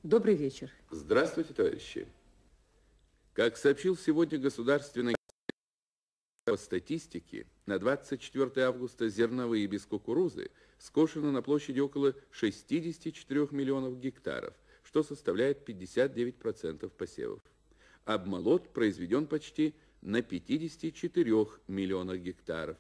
Добрый вечер. Здравствуйте, товарищи. Как сообщил сегодня Государственный по статистике, на 24 августа зерновые без кукурузы скошено на площади около 64 миллионов гектаров, что составляет 59% посевов. Обмолот произведен почти на 54 миллионах гектаров.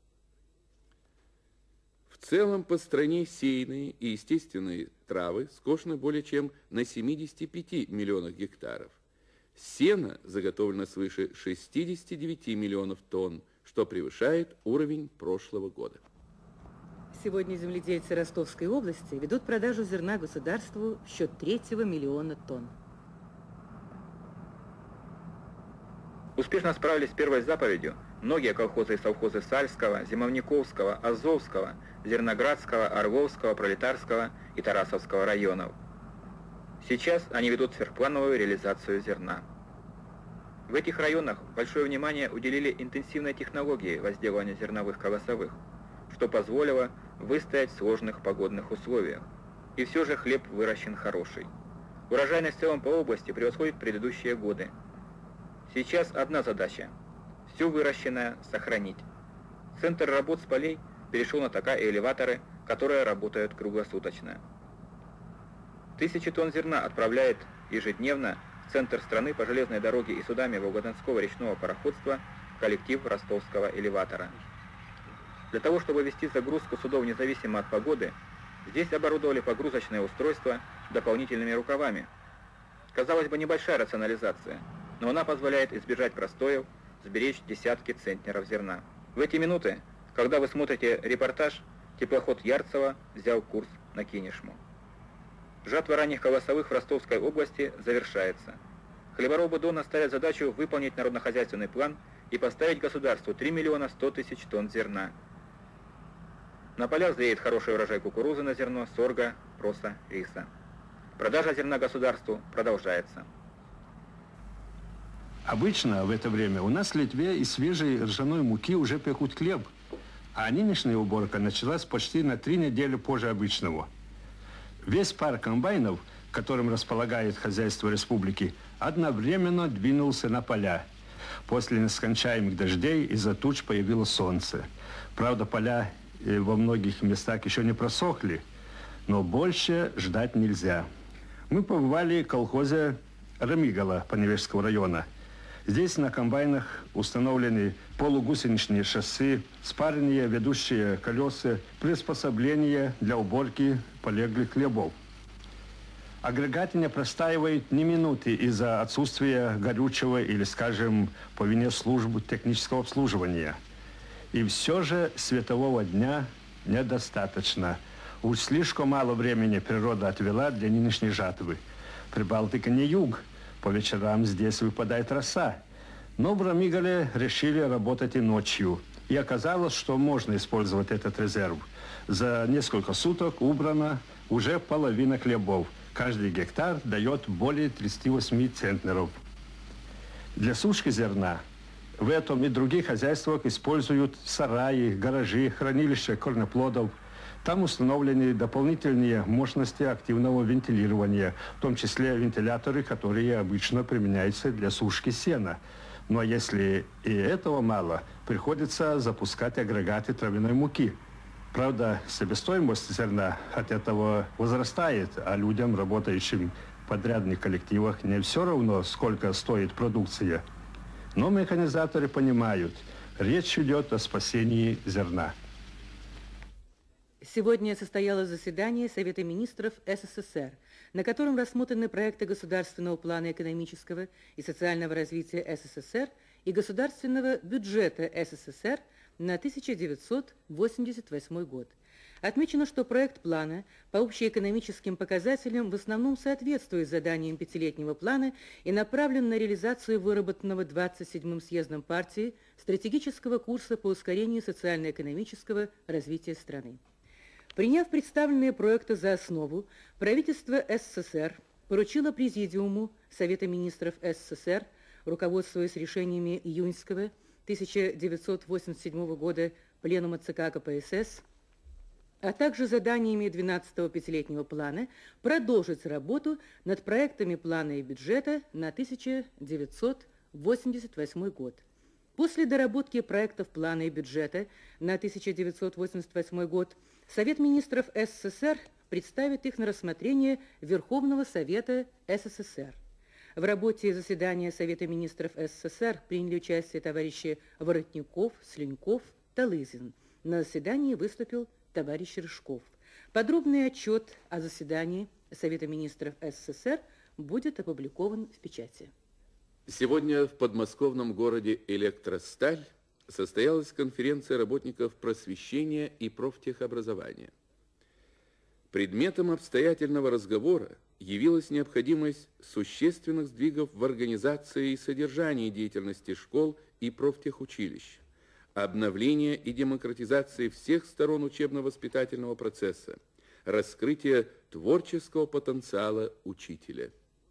В целом по стране сеянные и естественные травы скошено более чем на 75 миллионах гектаров. Сено заготовлено свыше 69 миллионов тонн, что превышает уровень прошлого года. Сегодня земледельцы Ростовской области ведут продажу зерна государству в счет 3 миллиона тонн. Успешно справились с первой заповедью многие колхозы и совхозы Сальского, Зимовниковского, Азовского, Зерноградского, Орловского, Пролетарского и Тарасовского районов. Сейчас они ведут сверхплановую реализацию зерна. В этих районах большое внимание уделили интенсивной технологии возделывания зерновых колосовых, что позволило выстоять в сложных погодных условиях. И все же хлеб выращен хороший. Урожайность в целом по области превосходит предыдущие годы. Сейчас одна задача – все выращенное сохранить. Центр работ с полей перешел на ТК и элеваторы, которые работают круглосуточно. 1000 тонн зерна отправляет ежедневно в центр страны по железной дороге и судами Волгодонского речного пароходства коллектив ростовского элеватора. Для того, чтобы вести загрузку судов независимо от погоды, здесь оборудовали погрузочное устройство дополнительными рукавами. Казалось бы, небольшая рационализация, но она позволяет избежать простоев, сберечь десятки центнеров зерна. В эти минуты, когда вы смотрите репортаж, теплоход Ярцево взял курс на Кинешму. Жатва ранних колосовых в Ростовской области завершается. Хлеборобы Дона ставят задачу выполнить народнохозяйственный план и поставить государству 3 миллиона 100 тысяч тонн зерна. На полях зреет хороший урожай кукурузы на зерно, сорга, проса, риса. Продажа зерна государству продолжается. Обычно в это время у нас в Литве из свежей ржаной муки уже пекут хлеб, а нынешняя уборка началась почти на 3 недели позже обычного. Весь парк комбайнов, которым располагает хозяйство республики, одновременно двинулся на поля. После нескончаемых дождей из-за туч появилось солнце. Правда, поля во многих местах еще не просохли, но больше ждать нельзя. Мы побывали в колхозе Рамигала Поневежского района. Здесь на комбайнах установлены полугусеничные шасси, спаренные ведущие колеса, приспособления для уборки полеглых хлебов. Агрегаты не простаивают ни минуты из-за отсутствия горючего или, скажем, по вине службы технического обслуживания. И все же светового дня недостаточно. Уж слишком мало времени природа отвела для нынешней жатвы. Прибалтика не юг. По вечерам здесь выпадает роса. Но в Рамигале решили работать и ночью. И оказалось, что можно использовать этот резерв. За несколько суток убрана уже половина хлебов. Каждый гектар дает более 38 центнеров. Для сушки зерна в этом и других хозяйствах используют сараи, гаражи, хранилища корнеплодов. Там установлены дополнительные мощности активного вентилирования, в том числе вентиляторы, которые обычно применяются для сушки сена. Но если и этого мало, приходится запускать агрегаты травяной муки. Правда, себестоимость зерна от этого возрастает, а людям, работающим в подрядных коллективах, не все равно, сколько стоит продукция. Но механизаторы понимают, речь идет о спасении зерна. Сегодня состоялось заседание Совета министров СССР, на котором рассмотрены проекты Государственного плана экономического и социального развития СССР и Государственного бюджета СССР на 1988 год. Отмечено, что проект плана по общеэкономическим показателям в основном соответствует заданиям пятилетнего плана и направлен на реализацию выработанного 27-м съездом партии стратегического курса по ускорению социально-экономического развития страны. Приняв представленные проекты за основу, правительство СССР поручило Президиуму Совета министров СССР, руководствуясь решениями июньского 1987 года Пленума ЦК КПСС, а также заданиями 12-го пятилетнего плана продолжить работу над проектами плана и бюджета на 1988 год. После доработки проектов плана и бюджета на 1988 год Совет министров СССР представит их на рассмотрение Верховного Совета СССР. В работе заседания Совета министров СССР приняли участие товарищи Воротников, Слюньков, Талызин. На заседании выступил товарищ Рыжков. Подробный отчет о заседании Совета министров СССР будет опубликован в печати. Сегодня в подмосковном городе Электросталь состоялась конференция работников просвещения и профтехобразования. Предметом обстоятельного разговора явилась необходимость существенных сдвигов в организации и содержании деятельности школ и профтехучилищ, обновления и демократизации всех сторон учебно-воспитательного процесса, раскрытия творческого потенциала учителя.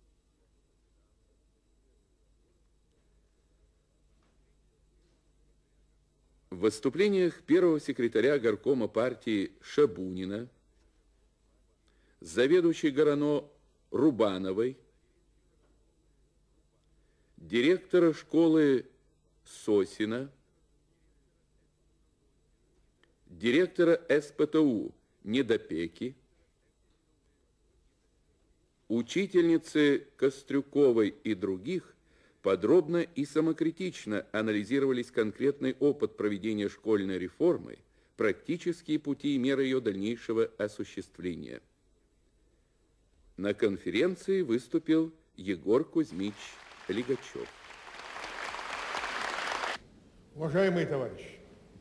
В выступлениях первого секретаря горкома партии Шабунина, заведующей ГРАНО Рубановой, директора школы Сосина, директора СПТУ Недопеки, учительницы Кострюковой и других подробно и самокритично анализировались конкретный опыт проведения школьной реформы, практические пути и меры ее дальнейшего осуществления. На конференции выступил Егор Кузьмич Лигачев. Уважаемые товарищи,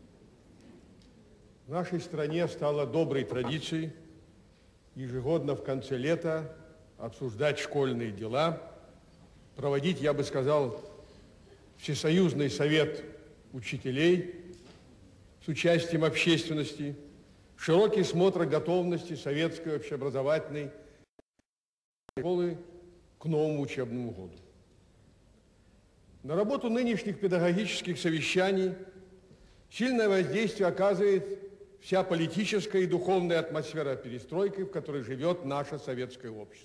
в нашей стране стало доброй традицией ежегодно в конце лета обсуждать школьные дела, проводить, я бы сказал, Всесоюзный совет учителей с участием общественности, широкий смотр готовности советской общеобразовательной школы к новому учебному году. На работу нынешних педагогических совещаний сильное воздействие оказывает вся политическая и духовная атмосфера перестройки, в которой живет наше советское общество.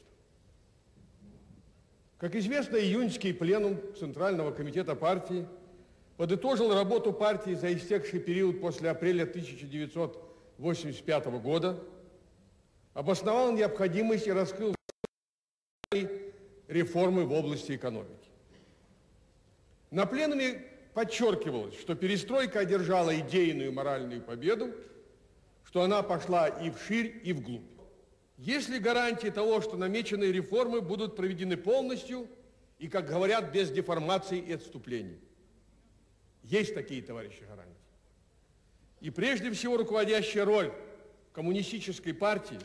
Как известно, июньский пленум Центрального комитета партии подытожил работу партии за истекший период после апреля 1985 года, обосновал необходимость и раскрыл реформы в области экономики. На пленуме подчеркивалось, что перестройка одержала идейную и моральную победу, что она пошла и вширь, и вглубь. Есть ли гарантии того, что намеченные реформы будут проведены полностью и, как говорят, без деформаций и отступлений? Есть такие, товарищи, гарантии. И прежде всего руководящая роль коммунистической партии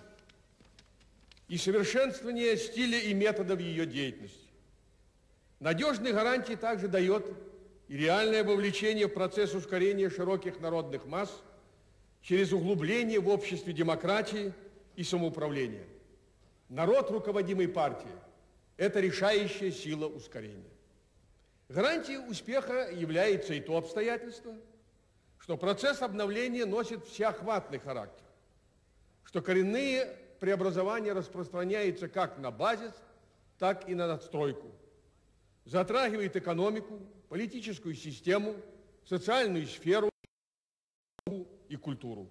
и совершенствование стиля и методов ее деятельности. Надежные гарантии также дает и реальное вовлечение в процесс ускорения широких народных масс через углубление в обществе демократии и самоуправления. Народ, руководимый партией, это решающая сила ускорения. Гарантией успеха является и то обстоятельство, что процесс обновления носит всеохватный характер, что коренные преобразования распространяются как на базис, так и на надстройку, затрагивает экономику, политическую систему, социальную сферу и культуру.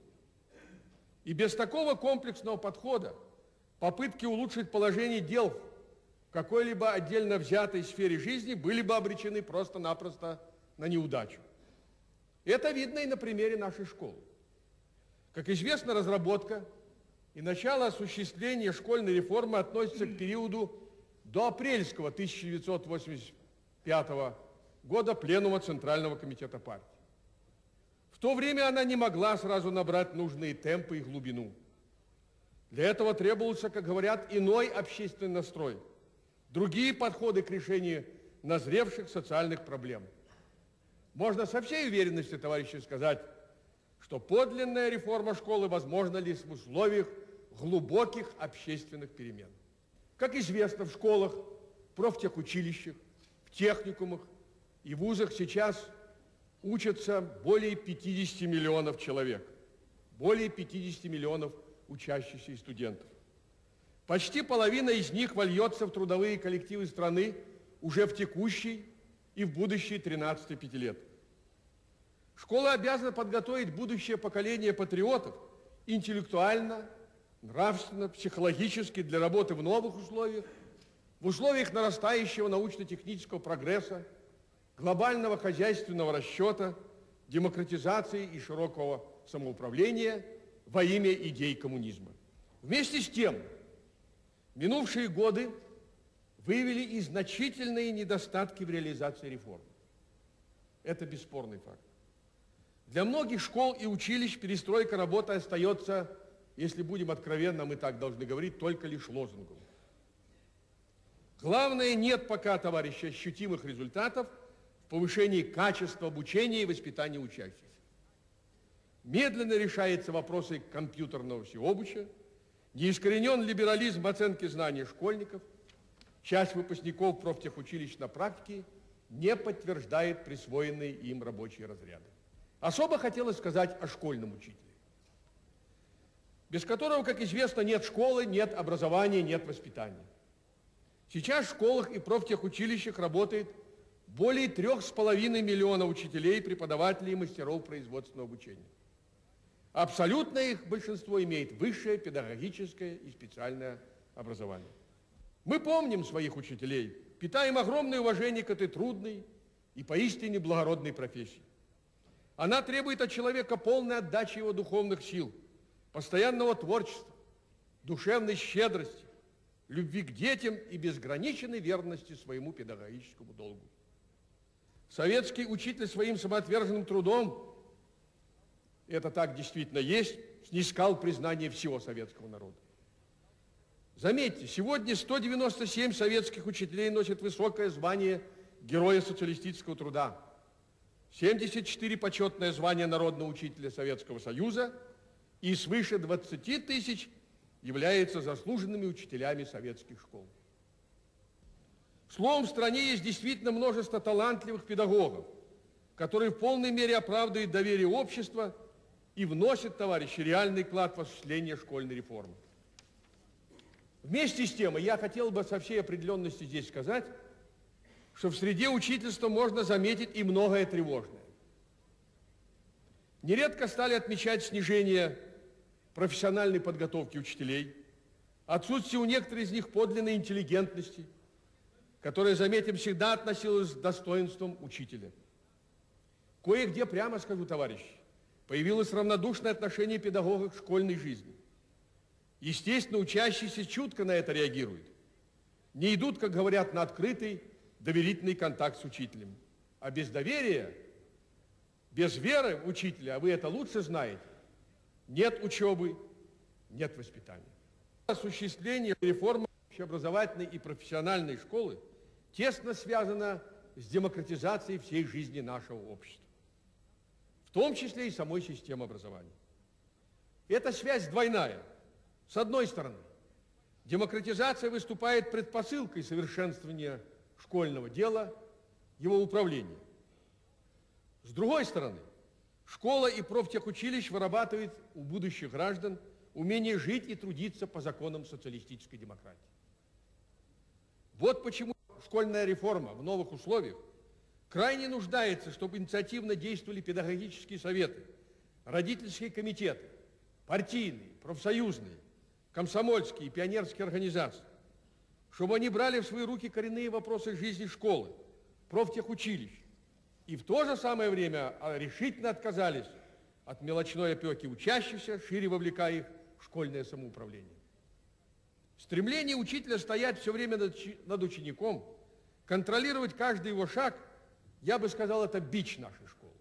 И без такого комплексного подхода попытки улучшить положение дел в какой-либо отдельно взятой сфере жизни были бы обречены просто-напросто на неудачу. Это видно и на примере нашей школы. Как известно, разработка и начало осуществления школьной реформы относятся к периоду до апрельского 1985 года пленума Центрального комитета партии. В то время она не могла сразу набрать нужные темпы и глубину. Для этого требовался, как говорят, иной общественный настрой, другие подходы к решению назревших социальных проблем. Можно со всей уверенностью, товарищи, сказать, что подлинная реформа школы возможна лишь в условиях глубоких общественных перемен. Как известно, в школах, профтехучилищах, в техникумах и вузах сейчас учатся более 50 миллионов человек. более 50 миллионов учащихся и студентов. Почти половина из них вольется в трудовые коллективы страны уже в текущий и в будущие 13 пятилетки. Школа обязана подготовить будущее поколение патриотов интеллектуально, нравственно, психологически для работы в новых условиях, в условиях нарастающего научно-технического прогресса, глобального хозяйственного расчета, демократизации и широкого самоуправления во имя идей коммунизма. Вместе с тем, минувшие годы выявили и значительные недостатки в реализации реформ. Это бесспорный факт. Для многих школ и училищ перестройка работы остается, если будем откровенно, мы так должны говорить, только лишь лозунгом. Главное, нет пока, товарищи, ощутимых результатов в повышении качества обучения и воспитания учащихся. Медленно решаются вопросы компьютерного всеобуча, неискоренен либерализм в оценке знаний школьников, часть выпускников профтехучилищ на практике не подтверждает присвоенные им рабочие разряды. Особо хотелось сказать о школьном учителе, без которого, как известно, нет школы, нет образования, нет воспитания. Сейчас в школах и профтехучилищах работает более 3,5 миллиона учителей, преподавателей и мастеров производственного обучения. Абсолютное их большинство имеет высшее педагогическое и специальное образование. Мы помним своих учителей, питаем огромное уважение к этой трудной и поистине благородной профессии. Она требует от человека полной отдачи его духовных сил, постоянного творчества, душевной щедрости, любви к детям и безграниченной верности своему педагогическому долгу. Советский учитель своим самоотверженным трудом, это так действительно есть, снискал признание всего советского народа. Заметьте, сегодня 197 советских учителей носят высокое звание Героя социалистического труда, 74 почетное звание народного учителя Советского Союза и свыше 20 тысяч являются заслуженными учителями советских школ. Словом, в стране есть действительно множество талантливых педагогов, которые в полной мере оправдывают доверие общества и вносят, товарищи, реальный вклад в осуществление школьной реформы. Вместе с тем, я хотел бы со всей определенностью здесь сказать, что в среде учительства можно заметить и многое тревожное. Нередко стали отмечать снижение профессиональной подготовки учителей, отсутствие у некоторых из них подлинной интеллигентности, которая, заметим, всегда относилась с достоинством учителя. Кое-где, прямо скажу, товарищи, появилось равнодушное отношение педагогов к школьной жизни. Естественно, учащиеся чутко на это реагируют. Не идут, как говорят, на открытый, доверительный контакт с учителем. А без доверия, без веры в учителя, а вы это лучше знаете, нет учебы, нет воспитания. Осуществление реформы общеобразовательной и профессиональной школы тесно связано с демократизацией всей жизни нашего общества, в том числе и самой системы образования. Эта связь двойная. С одной стороны, демократизация выступает предпосылкой совершенствования школьного дела, его управления. С другой стороны, школа и профтехучилищ вырабатывают у будущих граждан умение жить и трудиться по законам социалистической демократии. Вот почему школьная реформа в новых условиях крайне нуждается, чтобы инициативно действовали педагогические советы, родительские комитеты, партийные, профсоюзные, комсомольские и пионерские организации, чтобы они брали в свои руки коренные вопросы жизни школы, профтехучилищ, и в то же самое время решительно отказались от мелочной опеки учащихся, шире вовлекая их в школьное самоуправление. Стремление учителя стоять все время над учеником, контролировать каждый его шаг, я бы сказал, это бич нашей школы.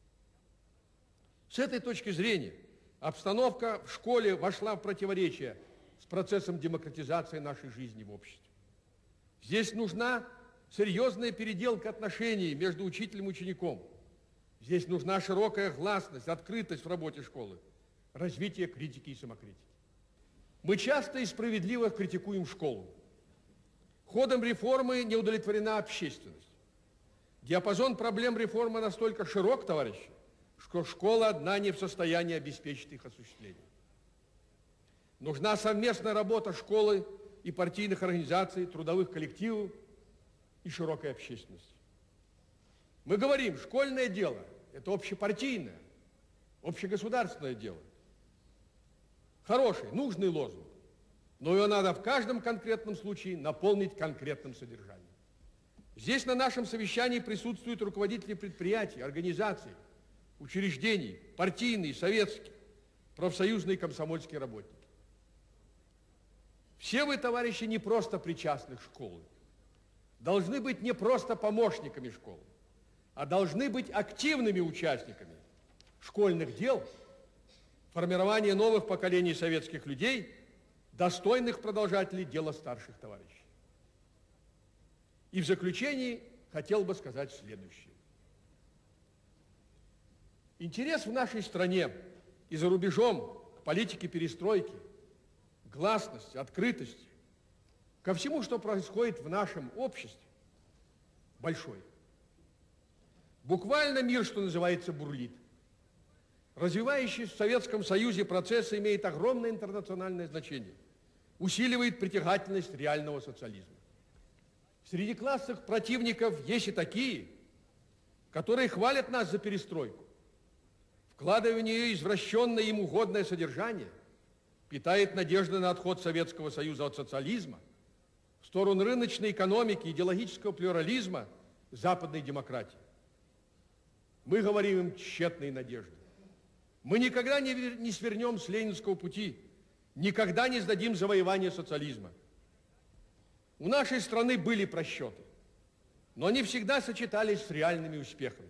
С этой точки зрения обстановка в школе вошла в противоречие с процессом демократизации нашей жизни в обществе. Здесь нужна серьезная переделка отношений между учителем и учеником. Здесь нужна широкая гласность, открытость в работе школы, развитие критики и самокритики. Мы часто и справедливо критикуем школу. Ходом реформы не удовлетворена общественность. Диапазон проблем реформы настолько широк, товарищи, что школа одна не в состоянии обеспечить их осуществление. Нужна совместная работа школы и партийных организаций, трудовых коллективов и широкой общественности. Мы говорим, школьное дело – это общепартийное, общегосударственное дело. Хороший, нужный лозунг, но его надо в каждом конкретном случае наполнить конкретным содержанием. Здесь на нашем совещании присутствуют руководители предприятий, организаций, учреждений, партийные, советские, профсоюзные и комсомольские работники. Все вы, товарищи, не просто причастны к школе, должны быть не просто помощниками школы, а должны быть активными участниками школьных дел, формирования новых поколений советских людей, достойных продолжателей дела старших товарищей. И в заключении хотел бы сказать следующее. Интерес в нашей стране и за рубежом к политике перестройки, гласности, открытости, ко всему, что происходит в нашем обществе, большой. Буквально мир, что называется, бурлит. Развивающийся в Советском Союзе процесс имеет огромное интернациональное значение, усиливает притягательность реального социализма. Среди классовых противников есть и такие, которые хвалят нас за перестройку, вкладывая в нее извращенное им угодное содержание, питает надежды на отход Советского Союза от социализма в сторону рыночной экономики, идеологического плюрализма, западной демократии. Мы говорим им тщетные надежды. Мы никогда не свернем с ленинского пути, никогда не сдадим завоевание социализма. У нашей страны были просчеты, но они всегда сочетались с реальными успехами.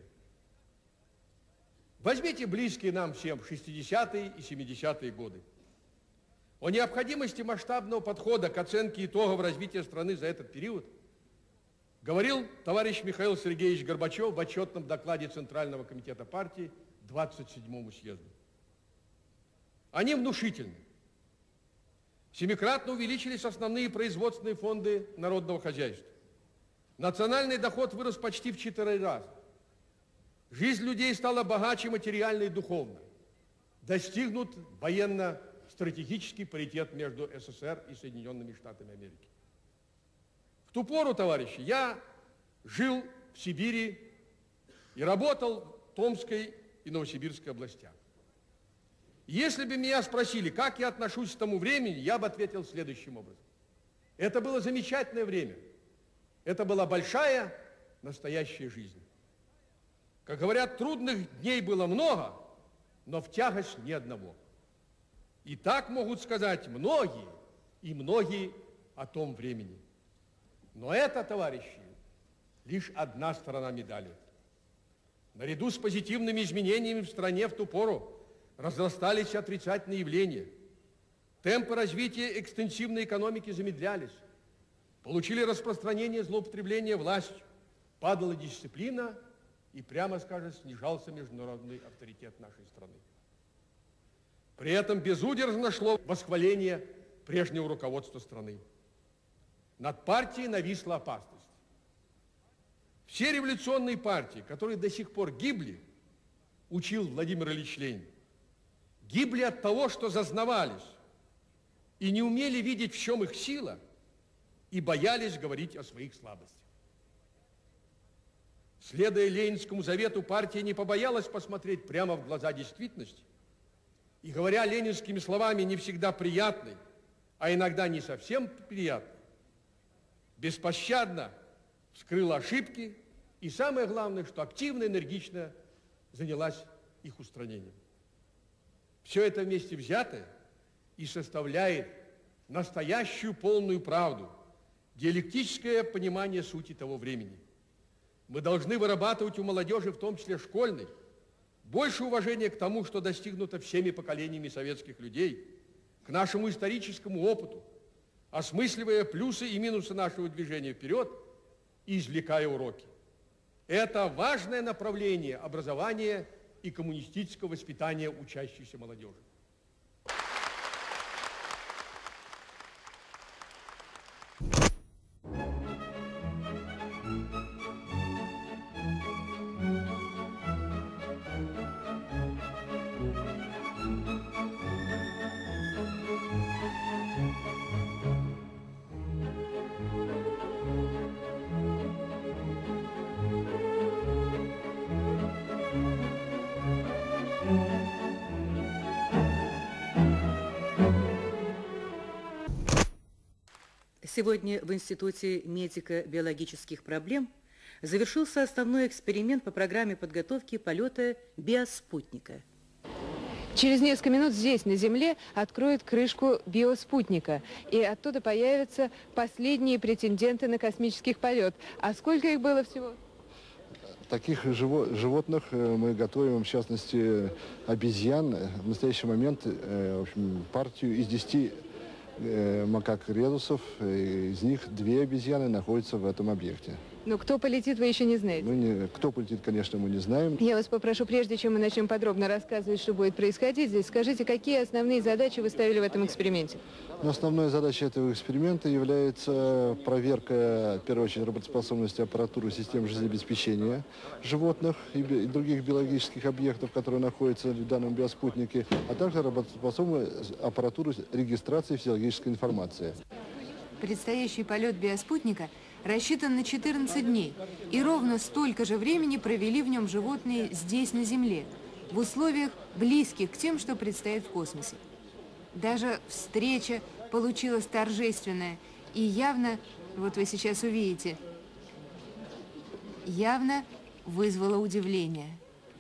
Возьмите близкие нам всем 60-е и 70-е годы. О необходимости масштабного подхода к оценке итогов развития страны за этот период говорил товарищ Михаил Сергеевич Горбачев в отчетном докладе Центрального комитета партии 27-му съезду. Они внушительны. Семикратно увеличились основные производственные фонды народного хозяйства. Национальный доход вырос почти в 4 раза. Жизнь людей стала богаче материально и духовно. Достигнут военно-стратегический паритет между СССР и Соединенными Штатами Америки. В ту пору, товарищи, я жил в Сибири и работал в Томской и Новосибирской областях. Если бы меня спросили, как я отношусь к тому времени, я бы ответил следующим образом. Это было замечательное время. Это была большая, настоящая жизнь. Как говорят, трудных дней было много, но в тягость ни одного. И так могут сказать многие, и многие о том времени. Но это, товарищи, лишь одна сторона медали. Наряду с позитивными изменениями в стране в ту пору разрастались отрицательные явления. Темпы развития экстенсивной экономики замедлялись. Получили распространение злоупотребления властью. Падала дисциплина и, прямо скажем, снижался международный авторитет нашей страны. При этом безудержно шло восхваление прежнего руководства страны. Над партией нависла опасность. Все революционные партии, которые до сих пор гибли, учил Владимир Ильич Ленин, гибли от того, что зазнавались и не умели видеть, в чем их сила, и боялись говорить о своих слабостях. Следуя Ленинскому завету, партия не побоялась посмотреть прямо в глаза действительности и, говоря ленинскими словами, не всегда приятной, а иногда не совсем приятной, беспощадно вскрыла ошибки и, самое главное, что активно, энергично занялась их устранением. Все это вместе взятое и составляет настоящую полную правду, диалектическое понимание сути того времени. Мы должны вырабатывать у молодежи, в том числе школьной, больше уважения к тому, что достигнуто всеми поколениями советских людей, к нашему историческому опыту, осмысливая плюсы и минусы нашего движения вперед и извлекая уроки. Это важное направление образования и коммунистического воспитания учащейся молодежи. Сегодня в Институте медико-биологических проблем завершился основной эксперимент по программе подготовки полета биоспутника. Через несколько минут здесь, на Земле, откроют крышку биоспутника, и оттуда появятся последние претенденты на космический полет. А сколько их было всего? Таких животных мы готовим, в частности, обезьян. В настоящий момент в общем, партию из 10 макак-редусов, из них 2 обезьяны находятся в этом объекте. Но кто полетит, вы еще не знаете? Кто полетит, конечно, мы не знаем. Я вас попрошу, прежде чем мы начнем подробно рассказывать, что будет происходить здесь, скажите, какие основные задачи вы ставили в этом эксперименте? Но основной задачей этого эксперимента является проверка, в первую очередь, работоспособности аппаратуры систем жизнеобеспечения животных и других биологических объектов, которые находятся в данном биоспутнике, а также работоспособность аппаратуры регистрации физиологической информации. Предстоящий полет биоспутника рассчитан на 14 дней, и ровно столько же времени провели в нем животные здесь, на Земле, в условиях, близких к тем, что предстоит в космосе. Даже встреча получилась торжественная и явно, вот вы сейчас увидите, явно вызвала удивление.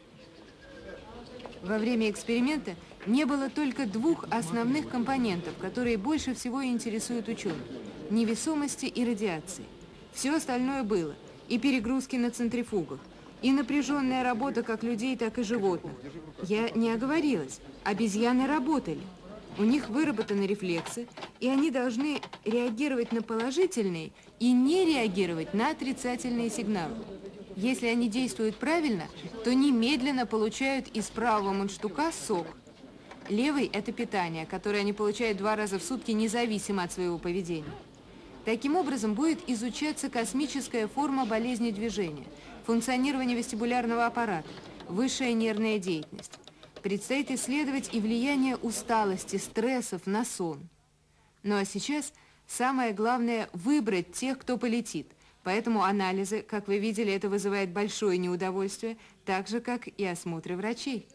Во время эксперимента не было только 2 основных компонентов, которые больше всего интересуют ученых – невесомости и радиации. Все остальное было – и перегрузки на центрифугах, и напряженная работа как людей, так и животных. Я не оговорилась, обезьяны работали. У них выработаны рефлексы, и они должны реагировать на положительные и не реагировать на отрицательные сигналы. Если они действуют правильно, то немедленно получают из правого мундштука сок. Левый – это питание, которое они получают 2 раза в сутки, независимо от своего поведения. Таким образом, будет изучаться космическая форма болезни движения, функционирование вестибулярного аппарата, высшая нервная деятельность. Предстоит исследовать и влияние усталости, стрессов на сон. Ну а сейчас самое главное – выбрать тех, кто полетит. Поэтому анализы, как вы видели, это вызывает большое неудовольствие, так же, как и осмотры врачей.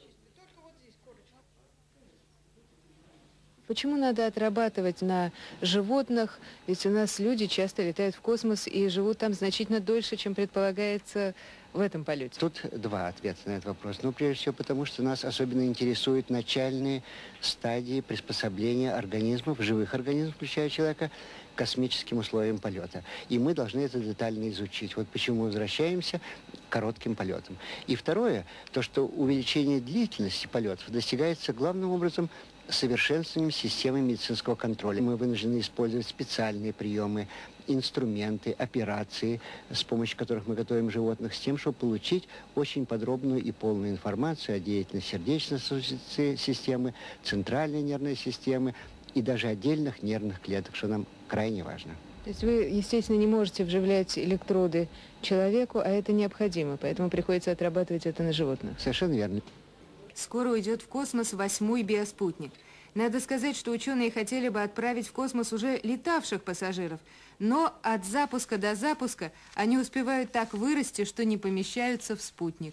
Почему надо отрабатывать на животных? Ведь у нас люди часто летают в космос и живут там значительно дольше, чем предполагается в этом полете. Тут 2 ответа на этот вопрос. Ну, прежде всего, потому что нас особенно интересуют начальные стадии приспособления организмов, живых организмов, включая человека, к космическим условиям полета. И мы должны это детально изучить. Вот почему мы возвращаемся к коротким полетам. И второе, то, что увеличение длительности полетов достигается главным образом совершенствованием системы медицинского контроля. Мы вынуждены использовать специальные приемы, инструменты, операции, с помощью которых мы готовим животных, с тем, чтобы получить очень подробную и полную информацию о деятельности сердечно-сосудистой системы, центральной нервной системы и даже отдельных нервных клеток, что нам крайне важно. То есть вы, естественно, не можете вживлять электроды человеку, а это необходимо, поэтому приходится отрабатывать это на животных. Совершенно верно. Скоро уйдет в космос 8-й биоспутник. Надо сказать, что ученые хотели бы отправить в космос уже летавших пассажиров, но от запуска до запуска они успевают так вырасти, что не помещаются в спутник.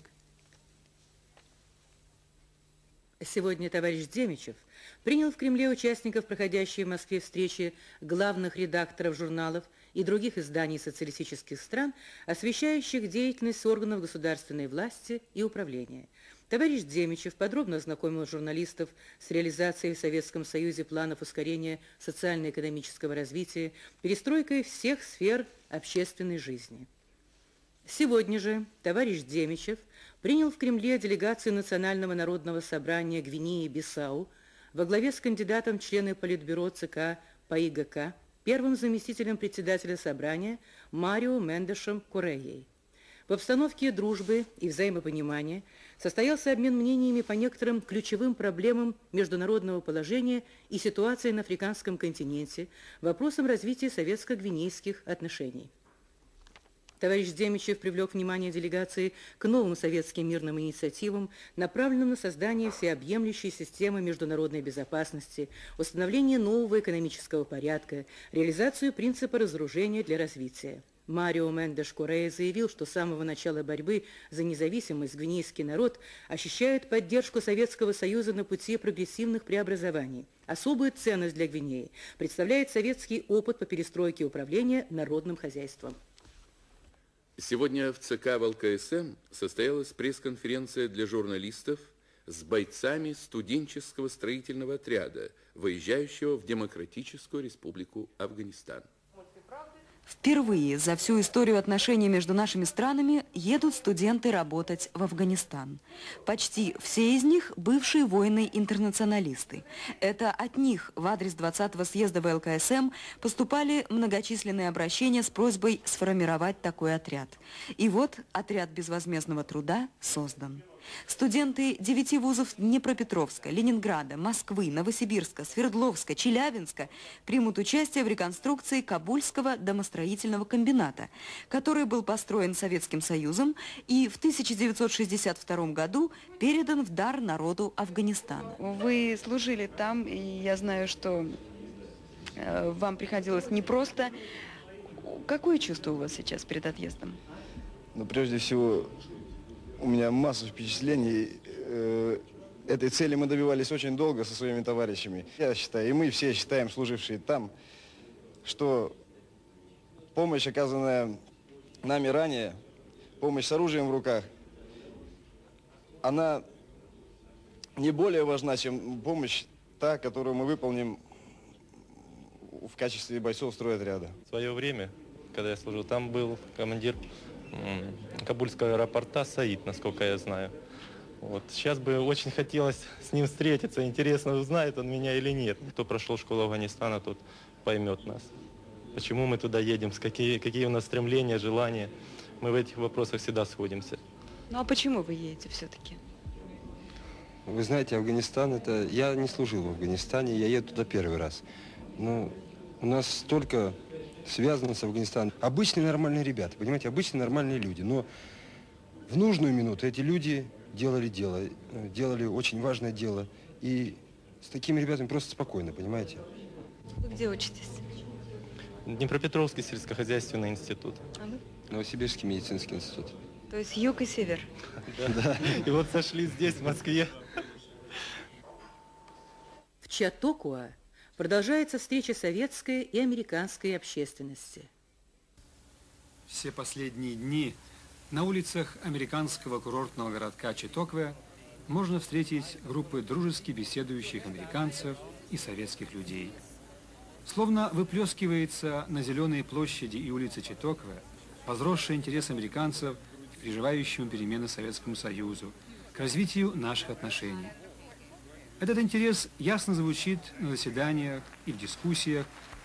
Сегодня товарищ Демичев принял в Кремле участников проходящей в Москве встречи главных редакторов журналов и других изданий социалистических стран, освещающих деятельность органов государственной власти и управления. Товарищ Демичев подробно ознакомил журналистов с реализацией в Советском Союзе планов ускорения социально-экономического развития, перестройкой всех сфер общественной жизни. Сегодня же товарищ Демичев принял в Кремле делегацию Национального народного собрания Гвинеи-Бисау во главе с кандидатом в члены Политбюро ЦК по ИГК, первым заместителем председателя собрания Марио Мендешем Кореей. В обстановке дружбы и взаимопонимания состоялся обмен мнениями по некоторым ключевым проблемам международного положения и ситуации на африканском континенте, вопросам развития советско-гвинейских отношений. Товарищ Демичев привлек внимание делегации к новым советским мирным инициативам, направленным на создание всеобъемлющей системы международной безопасности, установление нового экономического порядка, реализацию принципа разоружения для развития. Марио Мендеш Корея заявил, что с самого начала борьбы за независимость гвинейский народ ощущает поддержку Советского Союза на пути прогрессивных преобразований. Особую ценность для Гвинеи представляет советский опыт по перестройке управления народным хозяйством. Сегодня в ЦК ВЛКСМ состоялась пресс-конференция для журналистов с бойцами студенческого строительного отряда, выезжающего в Демократическую Республику Афганистан. Впервые за всю историю отношений между нашими странами едут студенты работать в Афганистан. Почти все из них бывшие воины-интернационалисты. Это от них в адрес 20-го съезда ВЛКСМ поступали многочисленные обращения с просьбой сформировать такой отряд. И вот отряд безвозмездного труда создан. Студенты 9 вузов Днепропетровска, Ленинграда, Москвы, Новосибирска, Свердловска, Челябинска примут участие в реконструкции Кабульского домостроительного комбината, который был построен Советским Союзом и в 1962 году передан в дар народу Афганистана. Вы служили там, и я знаю, что вам приходилось непросто. Какое чувство у вас сейчас перед отъездом? Ну, прежде всего, у меня масса впечатлений. Этой цели мы добивались очень долго со своими товарищами. Я считаю, и мы все считаем, служившие там, что помощь, оказанная нами ранее, помощь с оружием в руках, она не более важна, чем помощь та, которую мы выполним в качестве бойцов стройотряда. В свое время, когда я служил, там был командир Кабульского аэропорта Саид, насколько я знаю. Вот. Сейчас бы очень хотелось с ним встретиться. Интересно, узнает он меня или нет. Кто прошел школу Афганистана, тот поймет нас. Почему мы туда едем, какие у нас стремления, желания. Мы в этих вопросах всегда сходимся. Ну а почему вы едете все-таки? Вы знаете, Афганистан это... Я не служил в Афганистане, я еду туда первый раз. Но у нас столько связано с Афганистаном. Обычные нормальные ребята, понимаете, обычные нормальные люди. Но в нужную минуту эти люди делали очень важное дело. И с такими ребятами просто спокойно, понимаете. Вы где учитесь? Днепропетровский сельскохозяйственный институт. А вы? Новосибирский медицинский институт. То есть юг и север? Да. И вот сошли здесь, в Москве. В Чатокуа продолжается встреча советской и американской общественности. Все последние дни на улицах американского курортного городка Чатокуа можно встретить группы дружески беседующих американцев и советских людей. Словно выплескивается на зеленые площади и улицы Чатокуа возросший интерес американцев к переживающему перемены Советскому Союзу, к развитию наших отношений. Этот интерес ясно звучит на заседаниях и в дискуссиях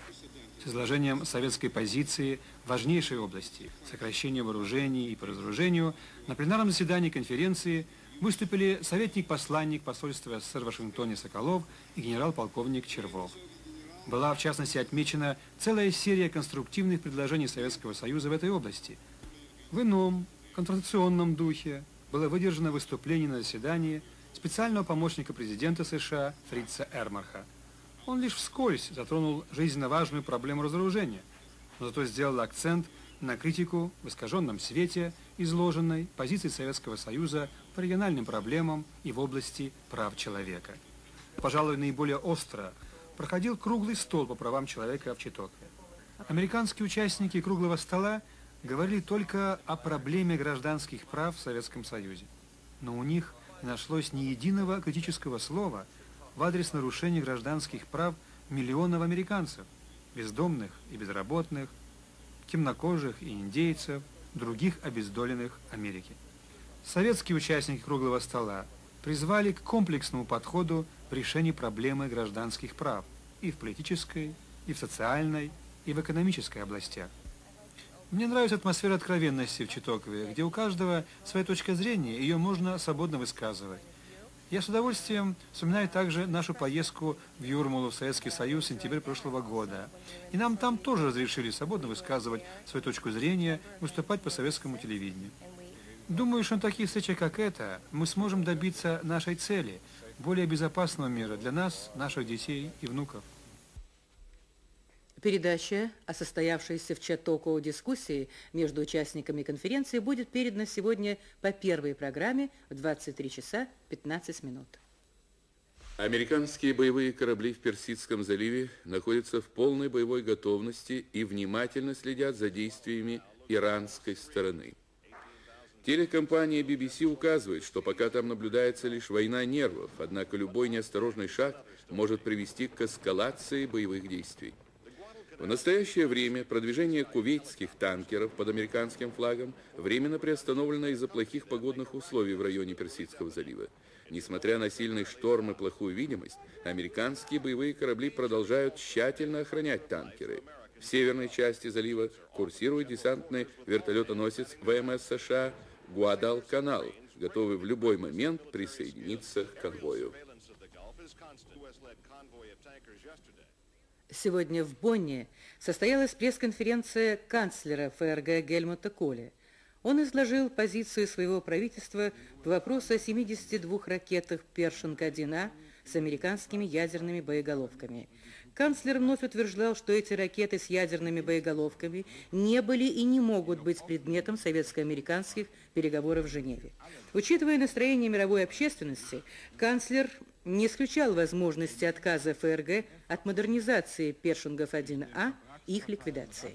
с изложением советской позиции в важнейшей области сокращения вооружений и по разоружению. На пленарном заседании конференции выступили советник-посланник посольства СССР в Вашингтоне Соколов и генерал-полковник Червов. Была, в частности, отмечена целая серия конструктивных предложений Советского Союза в этой области. В ином, конфронтационном духе было выдержано выступление на заседании специального помощника президента США Фрица Эрмарха. Он лишь вскользь затронул жизненно важную проблему разоружения, но зато сделал акцент на критику в искаженном свете изложенной позиции Советского Союза по региональным проблемам и в области прав человека. Пожалуй, наиболее остро проходил круглый стол по правам человека в Чатокуа. Американские участники круглого стола говорили только о проблеме гражданских прав в Советском Союзе, но у них не нашлось ни единого критического слова в адрес нарушения гражданских прав миллионов американцев, бездомных и безработных, темнокожих и индейцев, других обездоленных Америки. Советские участники круглого стола призвали к комплексному подходу в решении проблемы гражданских прав и в политической, и в социальной, и в экономической областях. Мне нравится атмосфера откровенности в Чатокуа, где у каждого своя точка зрения, ее можно свободно высказывать. Я с удовольствием вспоминаю также нашу поездку в Юрмалу, в Советский Союз, в сентябре прошлого года. И нам там тоже разрешили свободно высказывать свою точку зрения, выступать по советскому телевидению. Думаю, что на таких встречах, как эта, мы сможем добиться нашей цели, более безопасного мира для нас, наших детей и внуков. Передача о состоявшейся в Чатокуа дискуссии между участниками конференции будет передана сегодня по первой программе в 23 часа 15 минут. Американские боевые корабли в Персидском заливе находятся в полной боевой готовности и внимательно следят за действиями иранской стороны. Телекомпания BBC указывает, что пока там наблюдается лишь война нервов, однако любой неосторожный шаг может привести к эскалации боевых действий. В настоящее время продвижение кувейтских танкеров под американским флагом временно приостановлено из-за плохих погодных условий в районе Персидского залива. Несмотря на сильный шторм и плохую видимость, американские боевые корабли продолжают тщательно охранять танкеры. В северной части залива курсирует десантный вертолетоносец ВМС США «Гуадалканал», готовый в любой момент присоединиться к конвою. Сегодня в Бонне состоялась пресс-конференция канцлера ФРГ Гельмута Коля. Он изложил позицию своего правительства по вопросу о 72 ракетах «Першинг-1А» с американскими ядерными боеголовками. Канцлер вновь утверждал, что эти ракеты с ядерными боеголовками не были и не могут быть предметом советско-американских переговоров в Женеве. Учитывая настроение мировой общественности, канцлер не исключал возможности отказа ФРГ от модернизации «Першингов-1А» и их ликвидации.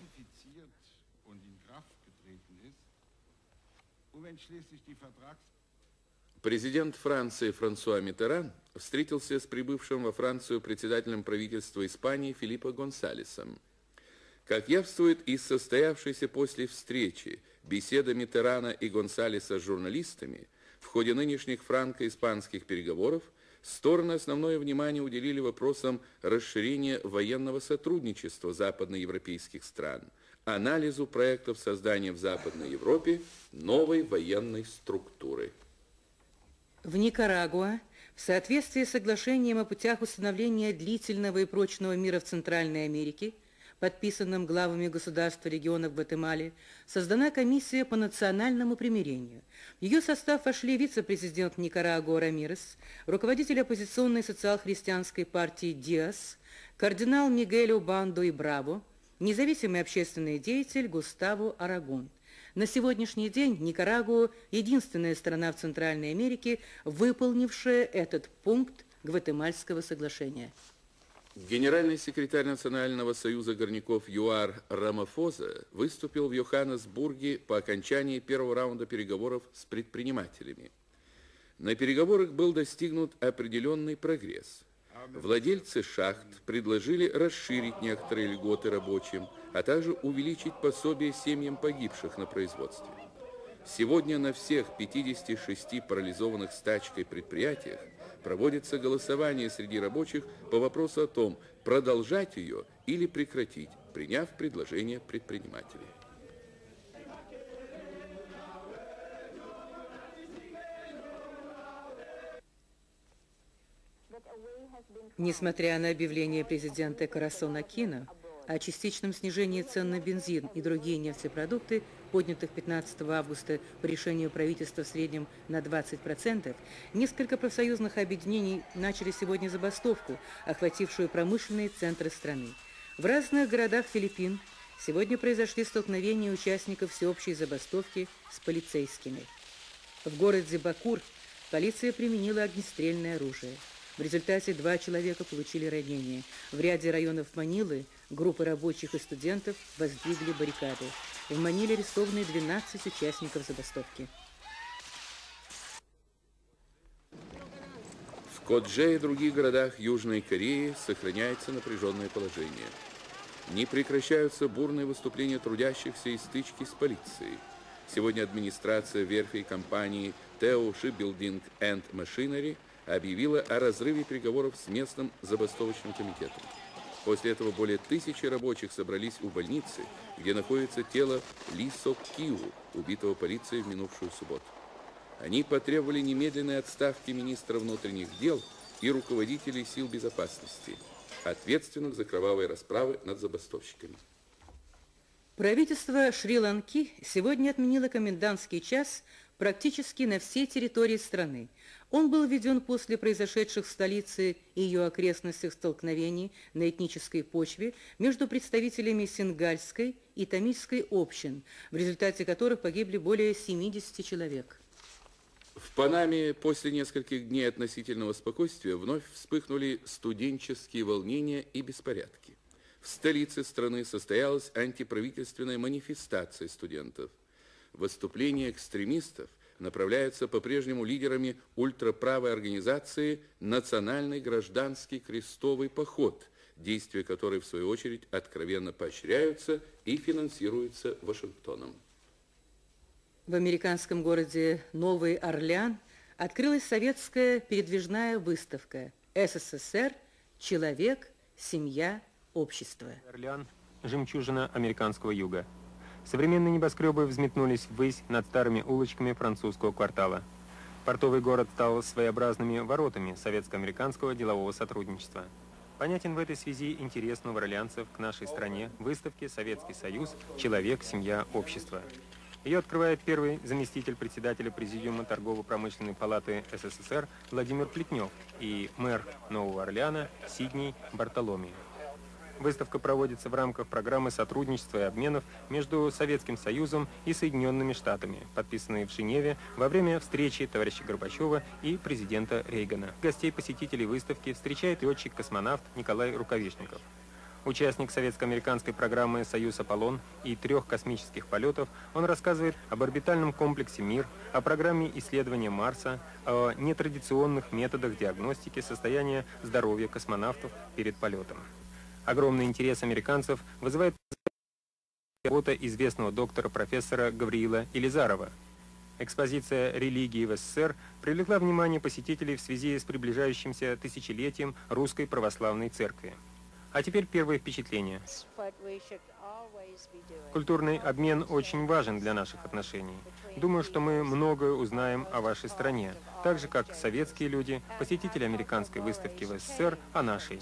Президент Франции Франсуа Миттеран встретился с прибывшим во Францию председателем правительства Испании Фелипе Гонсалесом. Как явствует из состоявшейся после встречи беседы Миттерана и Гонсалеса с журналистами, в ходе нынешних франко-испанских переговоров стороны основное внимание уделили вопросам расширения военного сотрудничества западноевропейских стран, анализу проектов создания в Западной Европе новой военной структуры. В Никарагуа, в соответствии с соглашением о путях установления длительного и прочного мира в Центральной Америке, подписанным главами государств и регионов Гватемалы, создана комиссия по национальному примирению. В ее состав вошли вице-президент Никарагуа Рамирес, руководитель оппозиционной социал-христианской партии Диас, кардинал Мигель Убандо и Браво, независимый общественный деятель Густаво Арагон. На сегодняшний день Никарагуа – единственная страна в Центральной Америке, выполнившая этот пункт Гватемальского соглашения. Генеральный секретарь Национального союза горняков ЮАР Рамафоза выступил в Йоханнесбурге по окончании первого раунда переговоров с предпринимателями. На переговорах был достигнут определенный прогресс. Владельцы шахт предложили расширить некоторые льготы рабочим, а также увеличить пособие семьям погибших на производстве. Сегодня на всех 56 парализованных стачкой предприятиях проводится голосование среди рабочих по вопросу о том, продолжать ее или прекратить, приняв предложение предпринимателей. Несмотря на объявление президента Карасона Акино о частичном снижении цен на бензин и другие нефтепродукты, поднятых 15 августа по решению правительства в среднем на 20%, несколько профсоюзных объединений начали сегодня забастовку, охватившую промышленные центры страны. В разных городах Филиппин сегодня произошли столкновения участников всеобщей забастовки с полицейскими. В городе Бакур полиция применила огнестрельное оружие. В результате 2 человека получили ранения. В ряде районов Манилы группы рабочих и студентов воздвигли баррикады. В Маниле арестованы 12 участников забастовки. В Кодже и других городах Южной Кореи сохраняется напряженное положение. Не прекращаются бурные выступления трудящихся и стычки с полицией. Сегодня администрация верфей компании Teo Shipbuilding and Machinery объявила о разрыве переговоров с местным забастовочным комитетом. После этого более 1000 рабочих собрались у больницы, где находится тело Ли Сок Киу, убитого полицией в минувшую субботу. Они потребовали немедленной отставки министра внутренних дел и руководителей сил безопасности, ответственных за кровавые расправы над забастовщиками. Правительство Шри-Ланки сегодня отменило комендантский час практически на всей территории страны. Он был введен после произошедших в столице и ее окрестностях столкновений на этнической почве между представителями сингальской и тамильской общин, в результате которых погибли более 70 человек. В Панаме после нескольких дней относительного спокойствия вновь вспыхнули студенческие волнения и беспорядки. В столице страны состоялась антиправительственная манифестация студентов. Выступления экстремистов направляются по-прежнему лидерами ультраправой организации «Национальный гражданский крестовый поход», действия которой, в свою очередь, откровенно поощряются и финансируются Вашингтоном. В американском городе Новый Орлеан открылась советская передвижная выставка «СССР. Человек, семья, общество». Орлеан – жемчужина американского юга. Современные небоскребы взметнулись ввысь над старыми улочками французского квартала. Портовый город стал своеобразными воротами советско-американского делового сотрудничества. Понятен в этой связи интерес новоорлеанцев к нашей стране выставки «Советский Союз. Человек, семья, общество». Ее открывает первый заместитель председателя Президиума торгово-промышленной палаты СССР Владимир Плетнев и мэр Нового Орлеана Сидней Бартоломео. Выставка проводится в рамках программы сотрудничества и обменов между Советским Союзом и Соединенными Штатами, подписанной в Женеве во время встречи товарища Горбачева и президента Рейгана. Гостей-посетителей выставки встречает летчик-космонавт Николай Рукавишников. Участник советско-американской программы «Союз Аполлон» и 3 космических полетов, он рассказывает об орбитальном комплексе «Мир», о программе исследования Марса, о нетрадиционных методах диагностики состояния здоровья космонавтов перед полетом. Огромный интерес американцев вызывает работа известного доктора-профессора Гавриила Елизарова. Экспозиция религии в СССР привлекла внимание посетителей в связи с приближающимся тысячелетием Русской Православной Церкви. А теперь первые впечатления. Культурный обмен очень важен для наших отношений. Думаю, что мы многое узнаем о вашей стране, так же, как советские люди, посетители американской выставки в СССР, о нашей.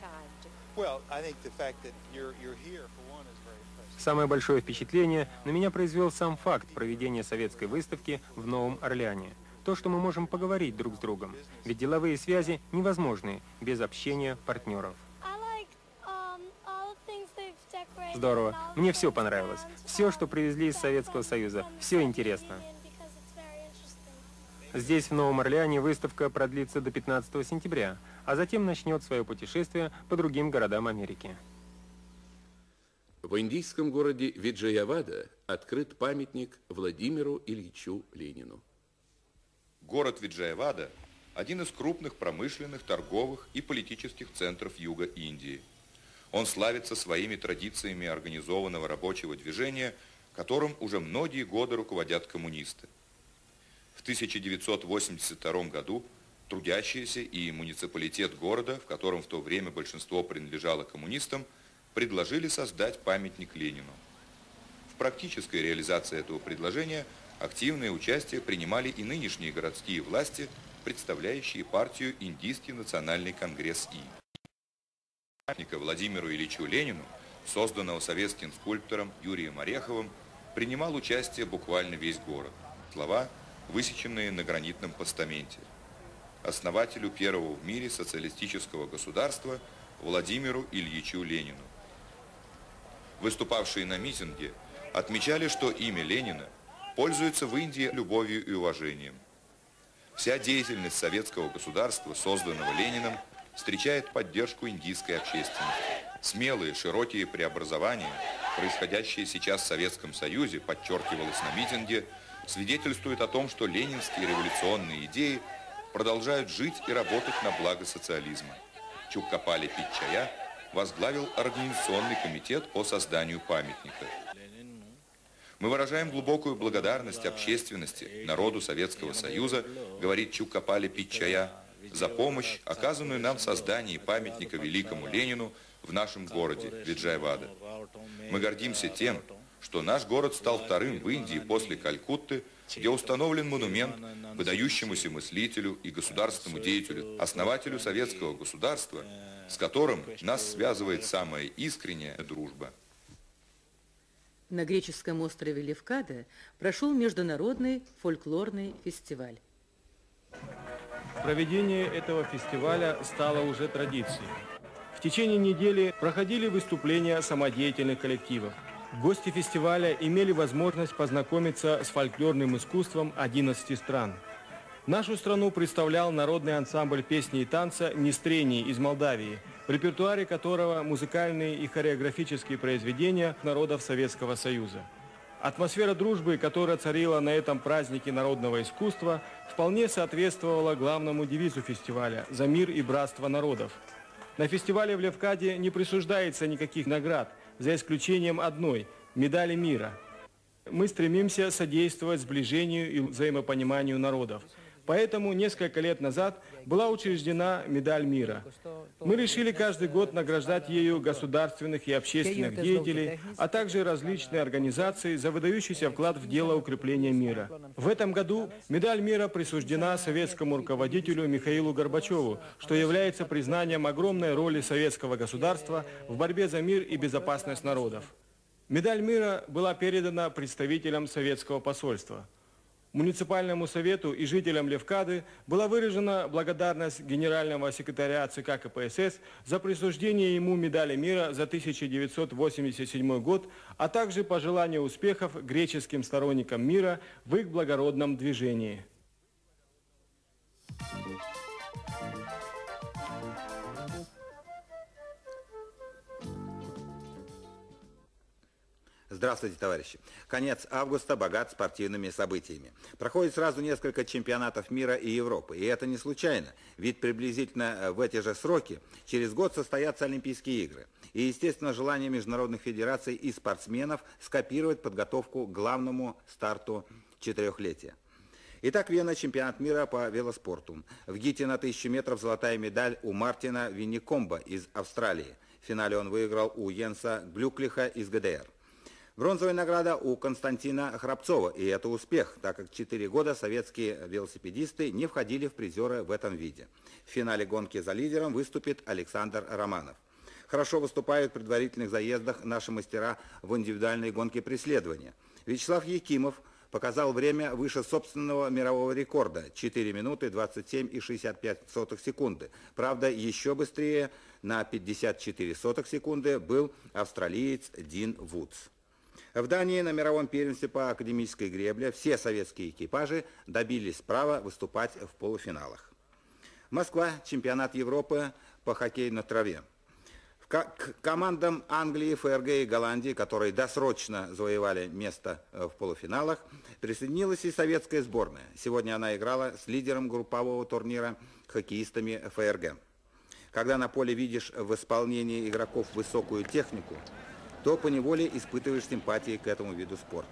Самое большое впечатление на меня произвел сам факт проведения советской выставки в Новом Орлеане. То, что мы можем поговорить друг с другом. Ведь деловые связи невозможны без общения партнеров. Здорово. Мне все понравилось. Все, что привезли из Советского Союза. Все интересно. Здесь, в Новом Орлеане, выставка продлится до 15 сентября, а затем начнет свое путешествие по другим городам Америки. В индийском городе Виджаявада открыт памятник Владимиру Ильичу Ленину. Город Виджаявада – один из крупных промышленных, торговых и политических центров юга Индии. Он славится своими традициями организованного рабочего движения, которым уже многие годы руководят коммунисты. В 1982 году трудящиеся и муниципалитет города, в котором в то время большинство принадлежало коммунистам, предложили создать памятник Ленину. В практической реализации этого предложения активное участие принимали и нынешние городские власти, представляющие партию Индийский национальный конгресс И. Памятника Владимиру Ильичу Ленину, созданного советским скульптором Юрием Ореховым, принимал участие буквально весь город. Слова, высеченные на гранитном постаменте. Основателю первого в мире социалистического государства Владимиру Ильичу Ленину. Выступавшие на митинге отмечали, что имя Ленина пользуется в Индии любовью и уважением. Вся деятельность советского государства, созданного Лениным, встречает поддержку индийской общественности. Смелые, широкие преобразования, происходящие сейчас в Советском Союзе, подчеркивалось на митинге, свидетельствуют о том, что ленинские революционные идеи продолжают жить и работать на благо социализма. Чуккапали Питчая возглавил Организационный комитет по созданию памятника. Мы выражаем глубокую благодарность общественности, народу Советского Союза, говорит Чуккапали Питчая, за помощь, оказанную нам в создании памятника великому Ленину в нашем городе Виджаявада. Мы гордимся тем, что наш город стал вторым в Индии после Калькутты, где установлен монумент выдающемуся мыслителю и государственному деятелю, основателю советского государства, с которым нас связывает самая искренняя дружба. На греческом острове Левкада прошел международный фольклорный фестиваль. Проведение этого фестиваля стало уже традицией. В течение недели проходили выступления самодеятельных коллективов. Гости фестиваля имели возможность познакомиться с фольклорным искусством 11 стран. Нашу страну представлял народный ансамбль песни и танца «Нестрени» из Молдавии, в репертуаре которого музыкальные и хореографические произведения народов Советского Союза. Атмосфера дружбы, которая царила на этом празднике народного искусства, вполне соответствовала главному девизу фестиваля «За мир и братство народов». На фестивале в Левкаде не присуждается никаких наград, за исключением одной – медали мира. Мы стремимся содействовать сближению и взаимопониманию народов. Поэтому несколько лет назад была учреждена медаль мира. Мы решили каждый год награждать ею государственных и общественных деятелей, а также различные организации за выдающийся вклад в дело укрепления мира. В этом году медаль мира присуждена советскому руководителю Михаилу Горбачеву, что является признанием огромной роли советского государства в борьбе за мир и безопасность народов. Медаль мира была передана представителям советского посольства. Муниципальному совету и жителям Левкады была выражена благодарность генерального секретаря ЦК КПСС за присуждение ему медали мира за 1987 год, а также пожелание успехов греческим сторонникам мира в их благородном движении. Здравствуйте, товарищи. Конец августа богат спортивными событиями. Проходит сразу несколько чемпионатов мира и Европы. И это не случайно, ведь приблизительно в эти же сроки через год состоятся Олимпийские игры. И, естественно, желание международных федераций и спортсменов скопировать подготовку к главному старту четырехлетия. Итак, Вена, чемпионат мира по велоспорту. В ГИТе на 1000 метров золотая медаль у Мартина Винникомба из Австралии. В финале он выиграл у Йенса Глюклиха из ГДР. Бронзовая награда у Константина Храбцова, и это успех, так как 4 года советские велосипедисты не входили в призеры в этом виде. В финале гонки за лидером выступит Александр Романов. Хорошо выступают в предварительных заездах наши мастера в индивидуальной гонке преследования. Вячеслав Якимов показал время выше собственного мирового рекорда – 4 минуты 27,65 секунды. Правда, еще быстрее на 54 секунды был австралиец Дин Вудс. В Дании на мировом первенстве по академической гребле все советские экипажи добились права выступать в полуфиналах. Москва, чемпионат Европы по хоккею на траве. К командам Англии, ФРГ и Голландии, которые досрочно завоевали место в полуфиналах, присоединилась и советская сборная. Сегодня она играла с лидером группового турнира хоккеистами ФРГ. Когда на поле видишь в исполнении игроков высокую технику, то поневоле испытываешь симпатии к этому виду спорта.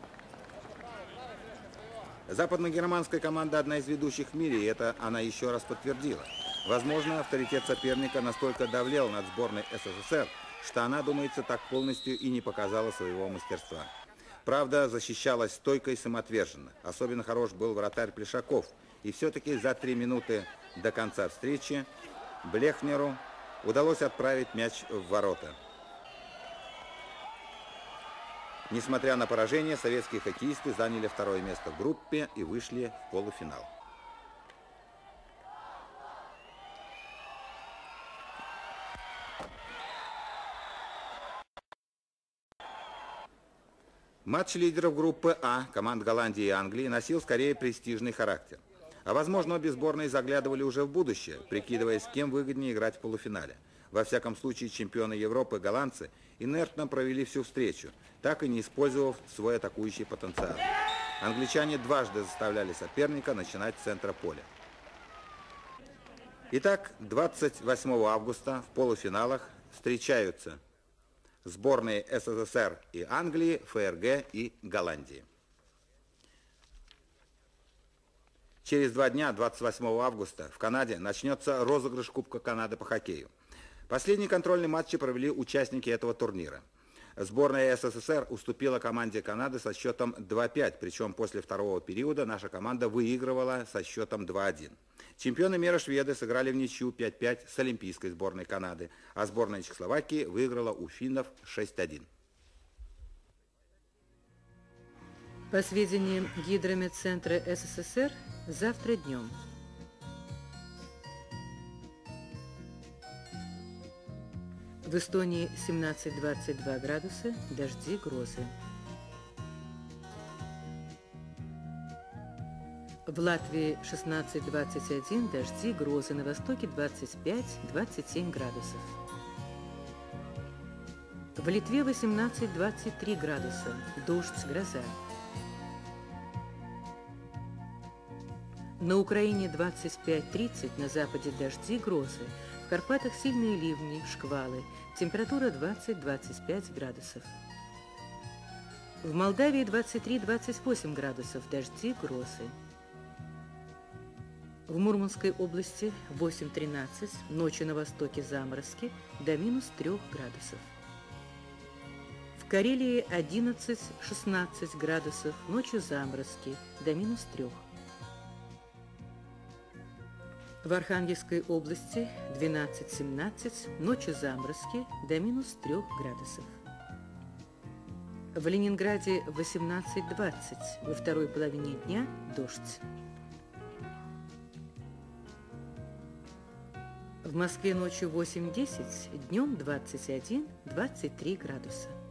Западногерманская команда одна из ведущих в мире, и это она еще раз подтвердила. Возможно, авторитет соперника настолько давлел над сборной СССР, что она, думается, так полностью и не показала своего мастерства. Правда, защищалась стойко и самоотверженно. Особенно хорош был вратарь Плешаков. И все-таки за 3 минуты до конца встречи Блехнеру удалось отправить мяч в ворота. Несмотря на поражение, советские хоккеисты заняли 2-е место в группе и вышли в полуфинал. Матч лидеров группы А, команд Голландии и Англии, носил скорее престижный характер. А возможно, обе сборные заглядывали уже в будущее, прикидывая, с кем выгоднее играть в полуфинале. Во всяком случае, чемпионы Европы, голландцы, инертно провели всю встречу, так и не использовав свой атакующий потенциал. Англичане дважды заставляли соперника начинать с центра поля. Итак, 28 августа в полуфиналах встречаются сборные СССР и Англии, ФРГ и Голландии. Через 2 дня, 28 августа, в Канаде начнется розыгрыш Кубка Канады по хоккею. Последние контрольные матчи провели участники этого турнира. Сборная СССР уступила команде Канады со счетом 2-5, причем после второго периода наша команда выигрывала со счетом 2-1. Чемпионы мира шведы сыграли в ничью 5-5 с олимпийской сборной Канады, а сборная Чехословакии выиграла у финнов 6-1. По сведениям Гидромедцентра СССР, завтра днем. В Эстонии 17-22 градуса, дожди, грозы. В В Латвии 16-21, дожди, грозы, на востоке 25-27 градусов. В Литве 18-23 градуса, дождь, гроза. На Украине 25-30, на западе дожди, грозы, в Карпатах сильные ливни, шквалы, температура 20-25 градусов. В Молдавии 23-28 градусов, дожди, грозы. В Мурманской области 8-13, ночью на востоке заморозки, до минус 3 градусов. В Карелии 11-16 градусов, ночью заморозки, до минус 3. В Архангельской области 12-17, ночью заморозки, до минус 3 градусов. В Ленинграде 18-20, во второй половине дня дождь. В Москве ночью 8-10, днем 21-23 градуса.